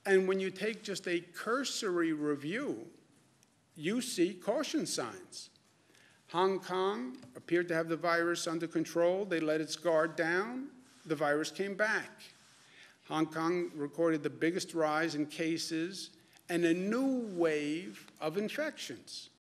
And when you take just a cursory review, you see caution signs. Hong Kong appeared to have the virus under control. They let its guard down. The virus came back. Hong Kong recorded the biggest rise in cases and a new wave of infections.